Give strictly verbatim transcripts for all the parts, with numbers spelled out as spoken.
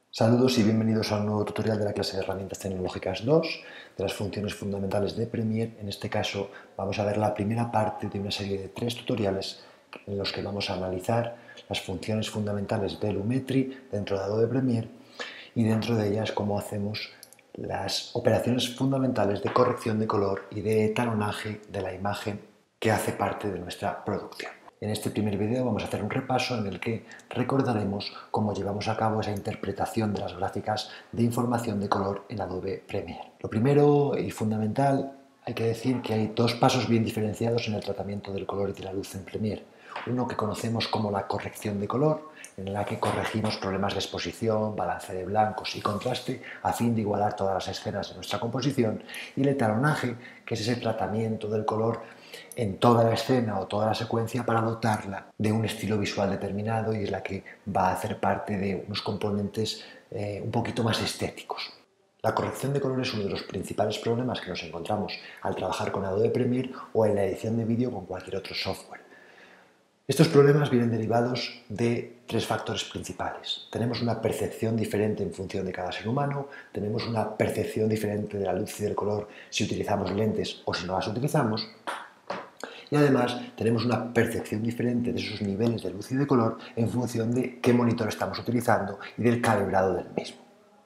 Saludos y bienvenidos a un nuevo tutorial de la clase de herramientas tecnológicas dos de las funciones fundamentales de Premiere. En este caso vamos a ver la primera parte de una serie de tres tutoriales en los que vamos a analizar las funciones fundamentales de Lumetri dentro de Adobe Premiere y dentro de ellas cómo hacemos las operaciones fundamentales de corrección de color y de talonaje de la imagen que hace parte de nuestra producción. En este primer vídeo vamos a hacer un repaso en el que recordaremos cómo llevamos a cabo esa interpretación de las gráficas de información de color en Adobe Premiere. Lo primero y fundamental, hay que decir que hay dos pasos bien diferenciados en el tratamiento del color y de la luz en Premiere. Uno que conocemos como la corrección de color, en la que corregimos problemas de exposición, balance de blancos y contraste a fin de igualar todas las escenas de nuestra composición, y el talonaje, que es ese tratamiento del color en toda la escena o toda la secuencia para dotarla de un estilo visual determinado y es la que va a hacer parte de unos componentes eh, un poquito más estéticos. La corrección de color es uno de los principales problemas que nos encontramos al trabajar con Adobe Premiere o en la edición de vídeo con cualquier otro software. Estos problemas vienen derivados de tres factores principales. Tenemos una percepción diferente en función de cada ser humano, tenemos una percepción diferente de la luz y del color si utilizamos lentes o si no las utilizamos, y además tenemos una percepción diferente de esos niveles de luz y de color en función de qué monitor estamos utilizando y del calibrado del mismo.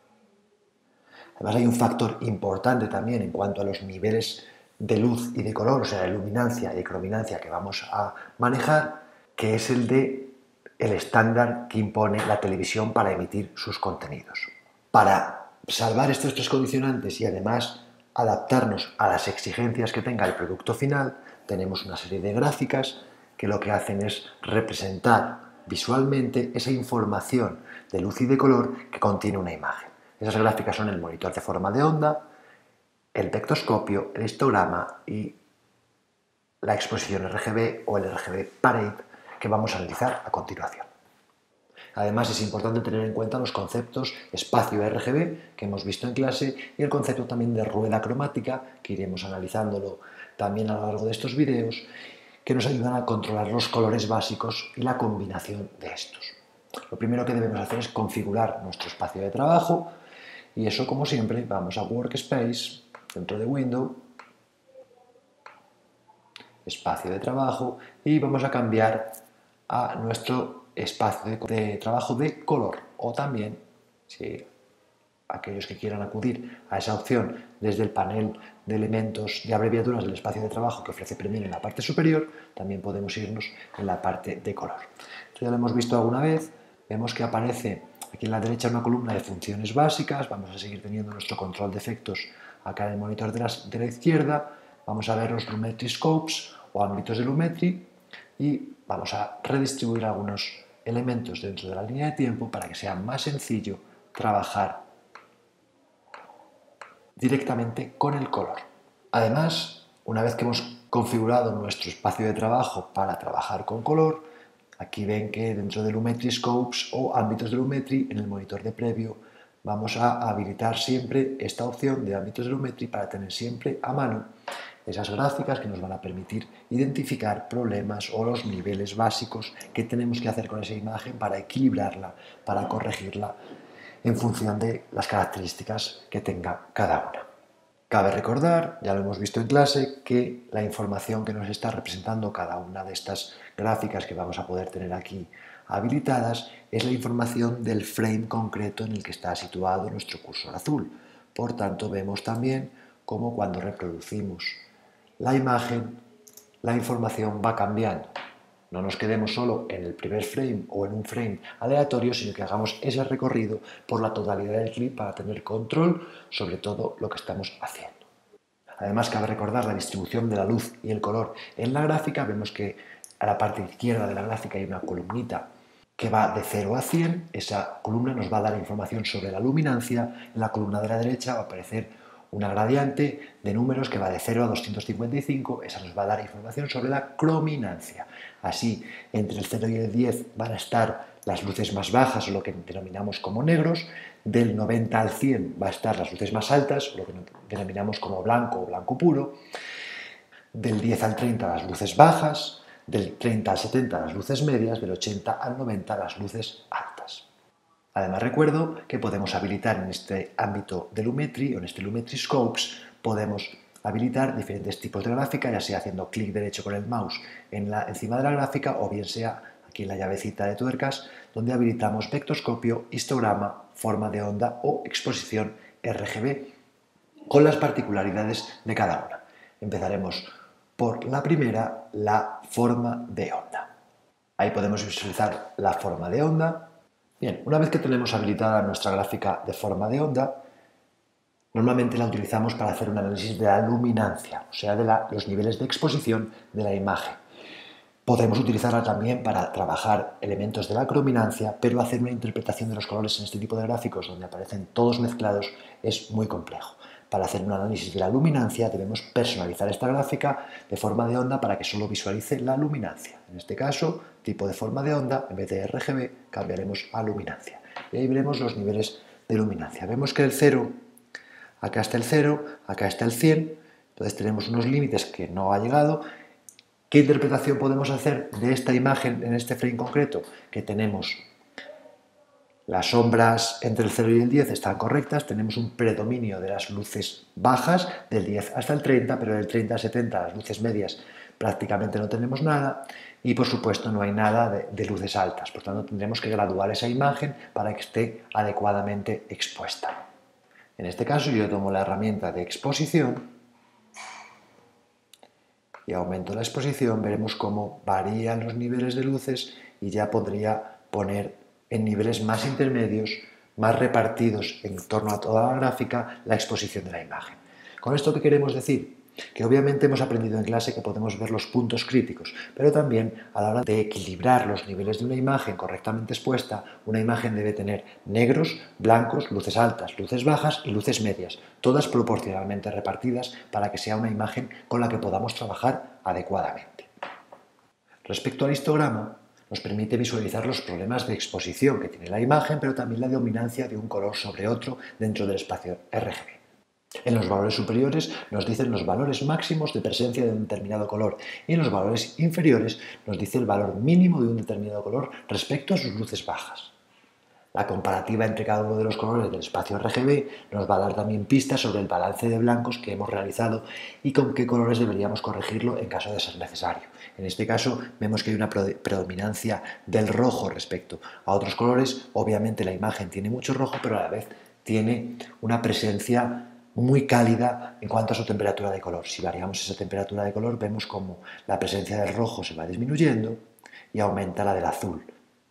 Además hay un factor importante también en cuanto a los niveles de luz y de color, o sea, de luminancia y crominancia que vamos a manejar, que es el de el estándar que impone la televisión para emitir sus contenidos. Para salvar estos tres condicionantes y además adaptarnos a las exigencias que tenga el producto final, tenemos una serie de gráficas que lo que hacen es representar visualmente esa información de luz y de color que contiene una imagen. Esas gráficas son el monitor de forma de onda, el vectoscopio, el histograma y la exposición R G B o el R G B Parade que vamos a analizar a continuación. Además es importante tener en cuenta los conceptos espacio R G B que hemos visto en clase y el concepto también de rueda cromática que iremos analizándolo también a lo largo de estos vídeos, que nos ayudan a controlar los colores básicos y la combinación de estos. Lo primero que debemos hacer es configurar nuestro espacio de trabajo y eso, como siempre, vamos a Workspace, dentro de Windows, espacio de trabajo y vamos a cambiar a nuestro espacio de trabajo de color, o también, si aquellos que quieran acudir a esa opción desde el panel de elementos de abreviaturas del espacio de trabajo que ofrece Premiere en la parte superior, también podemos irnos en la parte de color. Esto ya lo hemos visto alguna vez, vemos que aparece aquí en la derecha una columna de funciones básicas, vamos a seguir teniendo nuestro control de efectos acá en el monitor de la, de la izquierda, vamos a ver los Lumetri Scopes o ámbitos de Lumetri y vamos a redistribuir algunos elementos dentro de la línea de tiempo para que sea más sencillo trabajar directamente con el color. Además, una vez que hemos configurado nuestro espacio de trabajo para trabajar con color, aquí ven que dentro de Lumetri Scopes o ámbitos de Lumetri, en el monitor de previo, vamos a habilitar siempre esta opción de ámbitos de Lumetri para tener siempre a mano esas gráficas que nos van a permitir identificar problemas o los niveles básicos que tenemos que hacer con esa imagen para equilibrarla, para corregirla en función de las características que tenga cada una. Cabe recordar, ya lo hemos visto en clase, que la información que nos está representando cada una de estas gráficas que vamos a poder tener aquí habilitadas es la información del frame concreto en el que está situado nuestro cursor azul. Por tanto, vemos también cómo cuando reproducimos la imagen, la información va cambiando. No nos quedemos solo en el primer frame o en un frame aleatorio, sino que hagamos ese recorrido por la totalidad del clip para tener control sobre todo lo que estamos haciendo. Además, cabe recordar la distribución de la luz y el color en la gráfica. Vemos que a la parte izquierda de la gráfica hay una columnita que va de cero a cien. Esa columna nos va a dar información sobre la luminancia. En la columna de la derecha va a aparecer una gradiente de números que va de cero a doscientos cincuenta y cinco, esa nos va a dar información sobre la crominancia. Así, entre el cero y el diez van a estar las luces más bajas, o lo que denominamos como negros, del noventa al cien va a estar las luces más altas, o lo que denominamos como blanco o blanco puro, del diez al treinta las luces bajas, del treinta al setenta las luces medias, del ochenta al noventa las luces altas. Además recuerdo que podemos habilitar en este ámbito de Lumetri o en este Lumetri Scopes, podemos habilitar diferentes tipos de gráfica, ya sea haciendo clic derecho con el mouse en la, encima de la gráfica o bien sea aquí en la llavecita de tuercas donde habilitamos vectoscopio, histograma, forma de onda o exposición R G B con las particularidades de cada una. Empezaremos por la primera, la forma de onda. Ahí podemos visualizar la forma de onda. Bien, una vez que tenemos habilitada nuestra gráfica de forma de onda, normalmente la utilizamos para hacer un análisis de la luminancia, o sea, de la, los niveles de exposición de la imagen. Podemos utilizarla también para trabajar elementos de la crominancia, pero hacer una interpretación de los colores en este tipo de gráficos donde aparecen todos mezclados es muy complejo. Para hacer un análisis de la luminancia debemos personalizar esta gráfica de forma de onda para que solo visualice la luminancia. En este caso, tipo de forma de onda, en vez de R G B, cambiaremos a luminancia. Y ahí veremos los niveles de luminancia. Vemos que el cero, acá está el cero, acá está el cien, entonces tenemos unos límites que no ha llegado. ¿Qué interpretación podemos hacer de esta imagen en este frame concreto? Que tenemos las sombras entre el cero y el diez están correctas, tenemos un predominio de las luces bajas, del diez hasta el treinta, pero del treinta al setenta las luces medias prácticamente no tenemos nada y por supuesto no hay nada de, de luces altas, por tanto tendremos que graduar esa imagen para que esté adecuadamente expuesta. En este caso yo tomo la herramienta de exposición y aumento la exposición, veremos cómo varían los niveles de luces y ya podría poner en niveles más intermedios, más repartidos en torno a toda la gráfica, la exposición de la imagen. ¿Con esto qué queremos decir? Que obviamente hemos aprendido en clase que podemos ver los puntos críticos, pero también a la hora de equilibrar los niveles de una imagen correctamente expuesta, una imagen debe tener negros, blancos, luces altas, luces bajas y luces medias, todas proporcionalmente repartidas para que sea una imagen con la que podamos trabajar adecuadamente. Respecto al histograma, nos permite visualizar los problemas de exposición que tiene la imagen, pero también la dominancia de un color sobre otro dentro del espacio R G B. En los valores superiores nos dicen los valores máximos de presencia de un determinado color y en los valores inferiores nos dice el valor mínimo de un determinado color respecto a sus luces bajas. La comparativa entre cada uno de los colores del espacio R G B nos va a dar también pistas sobre el balance de blancos que hemos realizado y con qué colores deberíamos corregirlo en caso de ser necesario. En este caso vemos que hay una predominancia del rojo respecto a otros colores. Obviamente la imagen tiene mucho rojo, pero a la vez tiene una presencia muy cálida en cuanto a su temperatura de color. Si variamos esa temperatura de color vemos como la presencia del rojo se va disminuyendo y aumenta la del azul.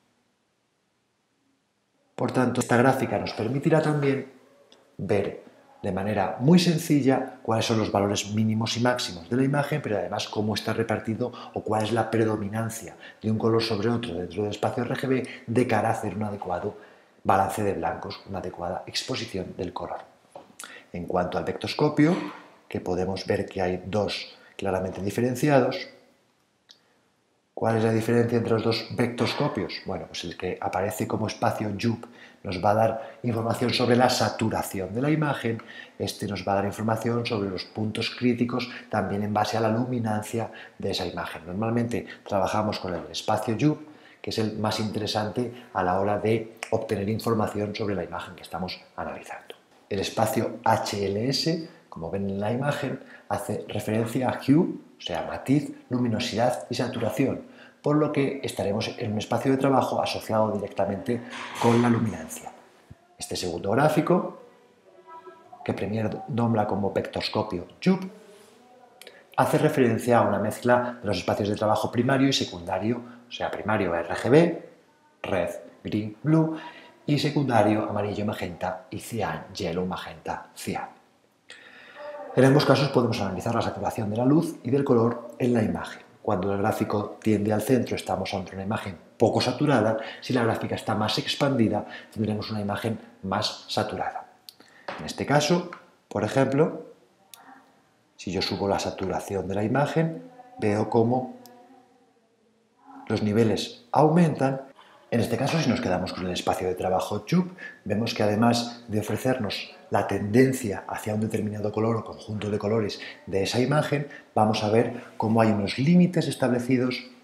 Por tanto, esta gráfica nos permitirá también ver de manera muy sencilla cuáles son los valores mínimos y máximos de la imagen, pero además cómo está repartido o cuál es la predominancia de un color sobre otro dentro del espacio R G B de cara a hacer un adecuado balance de blancos, una adecuada exposición del color. En cuanto al vectoscopio, que podemos ver que hay dos claramente diferenciados. ¿Cuál es la diferencia entre los dos vectoscopios? Bueno, pues el que aparece como espacio Jup nos va a dar información sobre la saturación de la imagen, este nos va a dar información sobre los puntos críticos también en base a la luminancia de esa imagen. Normalmente trabajamos con el espacio Jup, que es el más interesante a la hora de obtener información sobre la imagen que estamos analizando. El espacio H L S, como ven en la imagen, hace referencia a hue, o sea, matiz, luminosidad y saturación, por lo que estaremos en un espacio de trabajo asociado directamente con la luminancia. Este segundo gráfico, que Premiere nombra como vectoscopio Jup, hace referencia a una mezcla de los espacios de trabajo primario y secundario, o sea, primario R G B, red, green, blue, y secundario amarillo, magenta y cian, yellow, magenta, cian. En ambos casos podemos analizar la saturación de la luz y del color en la imagen. Cuando el gráfico tiende al centro estamos ante una imagen poco saturada, si la gráfica está más expandida tendremos una imagen más saturada. En este caso, por ejemplo, si yo subo la saturación de la imagen, veo cómo los niveles aumentan. En este caso, si nos quedamos con el espacio de trabajo Jup, vemos que además de ofrecernos la tendencia hacia un determinado color o conjunto de colores de esa imagen, vamos a ver cómo hay unos límites establecidos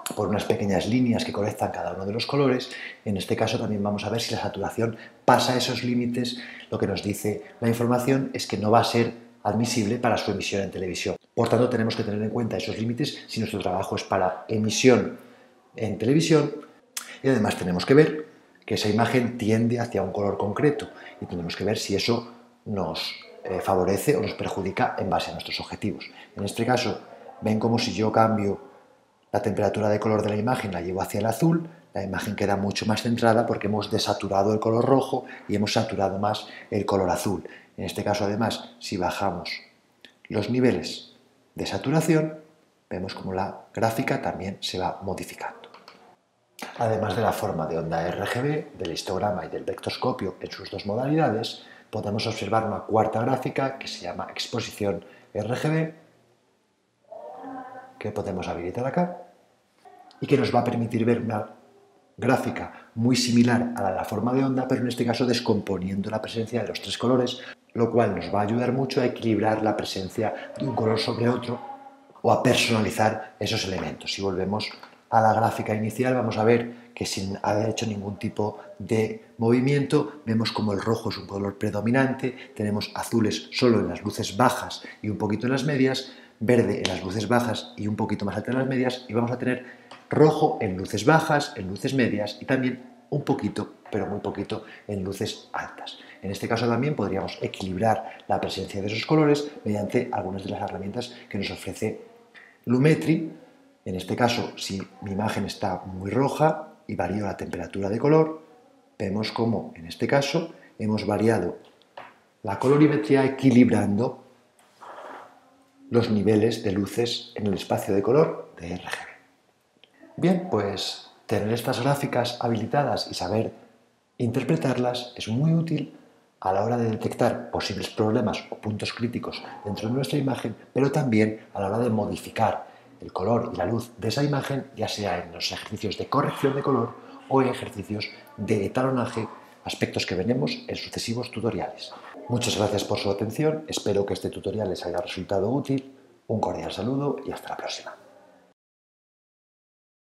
por unas pequeñas líneas que conectan cada uno de los colores. En este caso también vamos a ver si la saturación pasa esos límites. Lo que nos dice la información es que no va a ser admisible para su emisión en televisión. Por tanto, tenemos que tener en cuenta esos límites si nuestro trabajo es para emisión en televisión, y además tenemos que ver que esa imagen tiende hacia un color concreto y tenemos que ver si eso nos eh, favorece o nos perjudica en base a nuestros objetivos. En este caso, ven como si yo cambio la temperatura de color de la imagen, la llevo hacia el azul, la imagen queda mucho más centrada porque hemos desaturado el color rojo y hemos saturado más el color azul. En este caso, además, si bajamos los niveles de saturación, vemos como la gráfica también se va modificando. Además de la forma de onda R G B, del histograma y del vectoscopio en sus dos modalidades, podemos observar una cuarta gráfica que se llama exposición R G B, que podemos habilitar acá, y que nos va a permitir ver una gráfica muy similar a la de la forma de onda, pero en este caso descomponiendo la presencia de los tres colores, lo cual nos va a ayudar mucho a equilibrar la presencia de un color sobre otro o a personalizar esos elementos. Si volvemos a la gráfica inicial, vamos a ver que sin haber hecho ningún tipo de movimiento, vemos como el rojo es un color predominante, tenemos azules solo en las luces bajas y un poquito en las medias, verde en las luces bajas y un poquito más alta en las medias, y vamos a tener rojo en luces bajas, en luces medias y también un poquito, pero muy poquito, en luces altas. En este caso también podríamos equilibrar la presencia de esos colores mediante algunas de las herramientas que nos ofrece Lumetri. En este caso, si mi imagen está muy roja y varío la temperatura de color, vemos como en este caso hemos variado la colorimetría equilibrando los niveles de luces en el espacio de color de R G B. Bien, pues tener estas gráficas habilitadas y saber interpretarlas es muy útil a la hora de detectar posibles problemas o puntos críticos dentro de nuestra imagen, pero también a la hora de modificar el color y la luz de esa imagen, ya sea en los ejercicios de corrección de color o en ejercicios de etalonaje, aspectos que veremos en sucesivos tutoriales. Muchas gracias por su atención, espero que este tutorial les haya resultado útil, un cordial saludo y hasta la próxima.